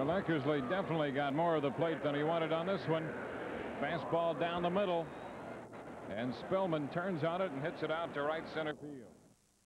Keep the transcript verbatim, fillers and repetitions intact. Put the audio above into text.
Well, Eckersley definitely got more of the plate than he wanted on this one. Fastball down the middle. And Spilman turns on it and hits it out to right center field.